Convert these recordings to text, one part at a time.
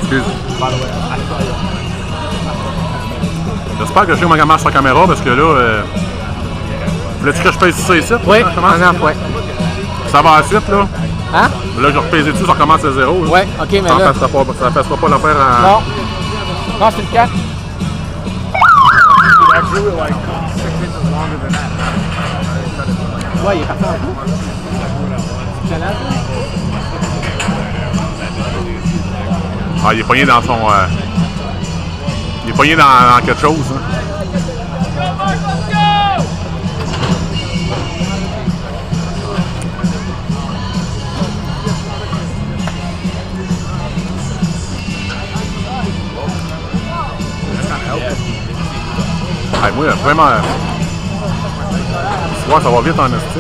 Excuse. J'espère que je sais comment marche la caméra parce que là. Voulais-tu que je pèse ça ici? Oui, ouais. Ça va à la suite, là? Hein? Là, je repèse dessus, ça recommence à zéro. Oui, ok, mais là. Ça passera pas l'affaire en. Non. Non, c'est le cas. Ouais, il est parti en coup. Ah, il est pogné dans son. Il est pogné dans quelque chose. Hein. Ah, moi, vraiment. Ouais, ça va vite en esti.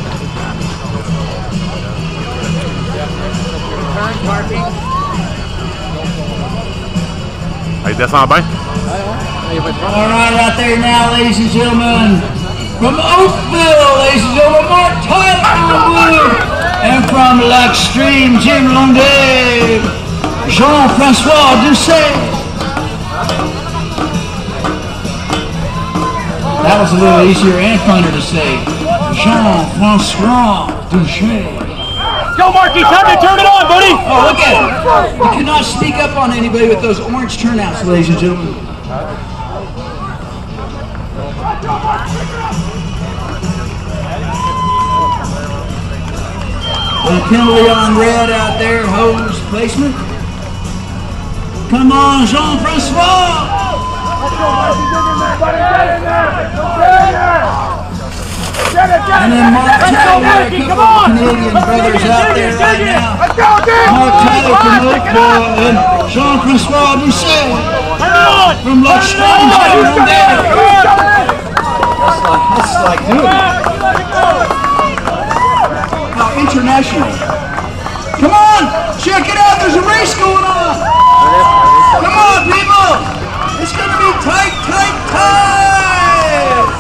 Ah, il descend bien. All right, out there now, ladies and gentlemen, from Oakville, ladies and gentlemen, Mark Tyler, and from l'Extreme, Jim Longuet, Jean-François Doucet. That was a little easier and funner to say. Jean-François Doucet. Go, Marky, time to turn it on, buddy! Oh, look at it. You cannot sneak up on anybody with those orange turnouts, ladies and gentlemen. A penalty on red out there, hose placement. Come on, Jean-François! And then Mark Tyler, a couple of Canadian brothers out there right now. Mark Tyler from Oakville and Jean-François Doucet from l'Extreme. That's like doing it. How international. Come on, check it out. There's a race going on. Come on, people. It's going to be tight, tight, tight.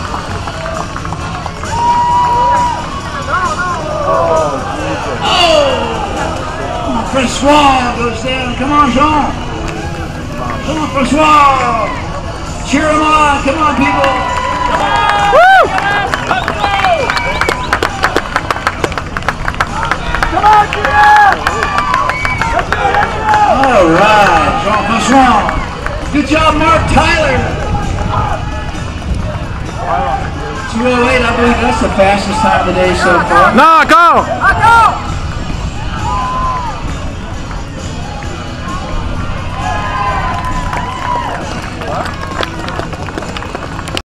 Oh! Francois goes down. Come on, Jean. Come on, Francois. Cheer him on. Come on, people. Woo! Let's go! Come on, Jean! All right, Jean-François. Good job, Mark Tyler. 2:08, I believe that's the fastest time of the day so far. Non, encore!